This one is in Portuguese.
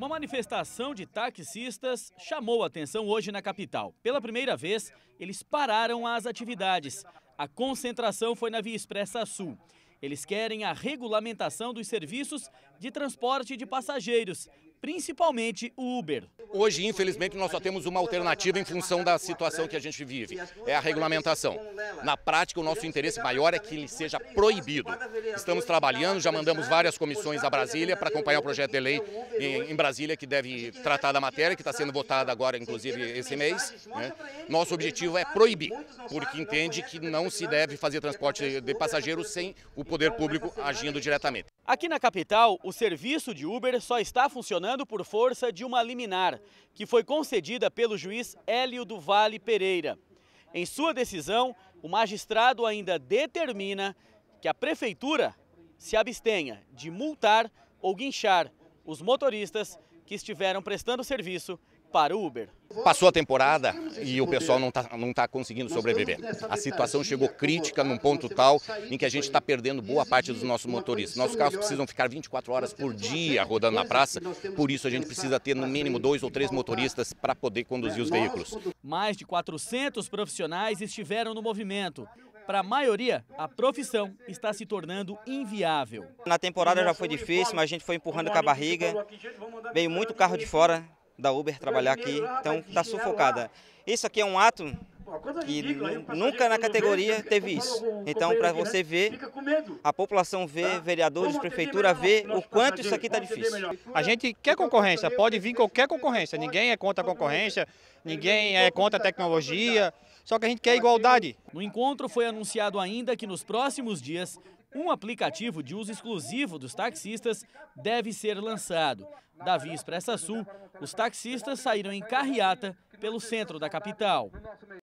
Uma manifestação de taxistas chamou a atenção hoje na capital. Pela primeira vez, eles pararam as atividades. A concentração foi na Via Expressa Sul. Eles querem a regulamentação dos serviços de transporte de passageiros, principalmente o Uber. Hoje, infelizmente, nós só temos uma alternativa em função da situação que a gente vive, é a regulamentação. Na prática, o nosso interesse maior é que ele seja proibido. Estamos trabalhando, já mandamos várias comissões a Brasília para acompanhar o projeto de lei em Brasília, que deve tratar da matéria, que está sendo votada agora, inclusive, esse mês, né? Nosso objetivo é proibir, porque entende que não se deve fazer transporte de passageiros sem o poder público agindo diretamente. Aqui na capital, o serviço de Uber só está funcionando por força de uma liminar, que foi concedida pelo juiz Hélio do Vale Pereira. Em sua decisão, o magistrado ainda determina que a prefeitura se abstenha de multar ou guinchar os motoristas que estiveram prestando serviço para o Uber. Passou a temporada e o pessoal não está conseguindo sobreviver. A situação chegou crítica num ponto tal em que a gente está perdendo boa parte dos nossos motoristas. Nossos carros precisam ficar 24 horas por dia rodando na praça, por isso a gente precisa ter no mínimo 2 ou 3 motoristas para poder conduzir os veículos. Mais de 400 profissionais estiveram no movimento. Para a maioria, a profissão está se tornando inviável. Na temporada já foi difícil, mas a gente foi empurrando com a barriga. Veio muito carro de fora da Uber trabalhar aqui, então está sufocada. Isso aqui é um ato que nunca na categoria teve isso. Então, para você ver, a população vê, vereadores, prefeitura vê o quanto isso aqui está difícil. A gente quer concorrência, pode vir qualquer concorrência, ninguém é contra a concorrência, ninguém é contra a tecnologia, só que a gente quer igualdade. No encontro foi anunciado ainda que nos próximos dias, um aplicativo de uso exclusivo dos taxistas deve ser lançado. Da Via Expressa Sul, os taxistas saíram em carreata pelo centro da capital.